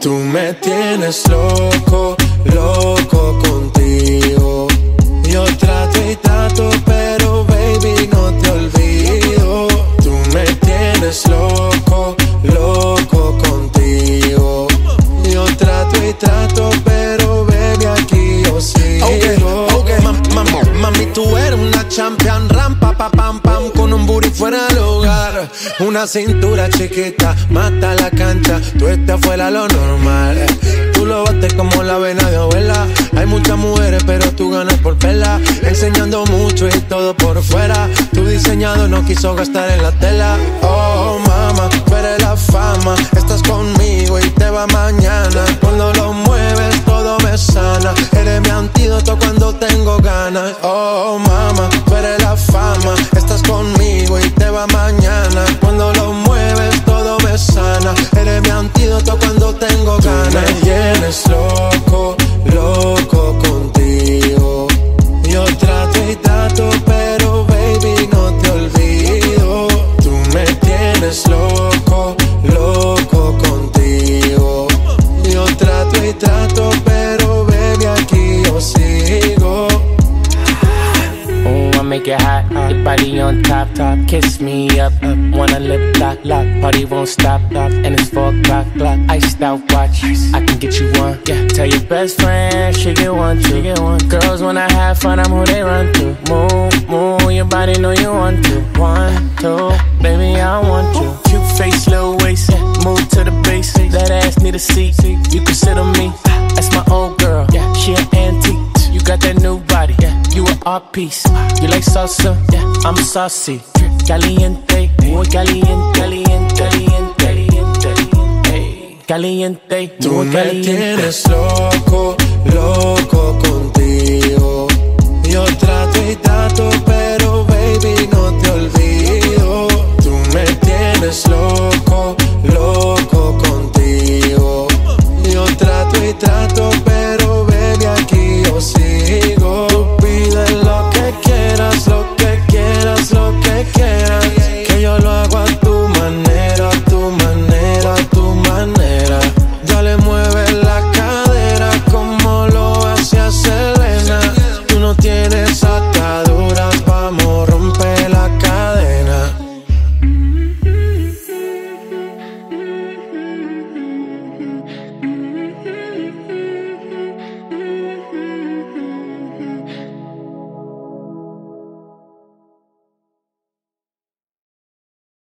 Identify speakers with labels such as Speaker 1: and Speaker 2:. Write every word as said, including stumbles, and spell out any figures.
Speaker 1: Tú me tienes loco, loco contigo. Yo trato y trato, pero baby no te olvido. Tú me tienes loco, loco contigo. Yo trato y trato, pero baby aquí yo sigo.
Speaker 2: Okay, okay. Mam, mam, mami, tú eres una champion, rampa, pa, pam, pam, con un booty fuera del hogar. Una cintura chiquita, mata la cancha, tú estás fuera lo normal. Tú lo bates como la vena de abuela. Hay muchas mujeres, pero tú ganas por pela. Enseñando mucho y todo por fuera. Tu diseñado no quiso gastar en la tela. Oh, mama, tú eres la fama. Estás conmigo y te va mañana. Cuando lo mueves, todo me sana. Eres mi antídoto cuando tengo ganas. Oh, mama, tú eres la fama. Estás conmigo y te va mañana. Cuando lo mueves, todo me sana. Eres mi antídoto cuando tengo ganas.
Speaker 1: Tú me tienes loco, loco contigo. Yo trato y trato, pero baby no te olvido. Tú me tienes loco, loco contigo. Yo trato y trato, pero baby aquí yo sigo.
Speaker 3: Oh, I make it hot, your body on top, top. Kiss me up, up. Wanna lip lock, lock. Party won't stop, stop. And it's four o'clock, clock. Iced out watch, I can get you one. Yeah, tell your best friend she get one, she get one. Girls wanna have fun, I'm who they run to. Move, move, your body know you want to. One, two, baby I want you. Cute face, little waist, yeah. Move to the base. That ass need a seat, you can sit on me. That's my old girl, yeah. She an antique. You got that new body, yeah. You an art piece. You like salsa, yeah. I'm saucy. Caliente, muy caliente, caliente, caliente, caliente, caliente.
Speaker 1: Tú me tienes loco, loco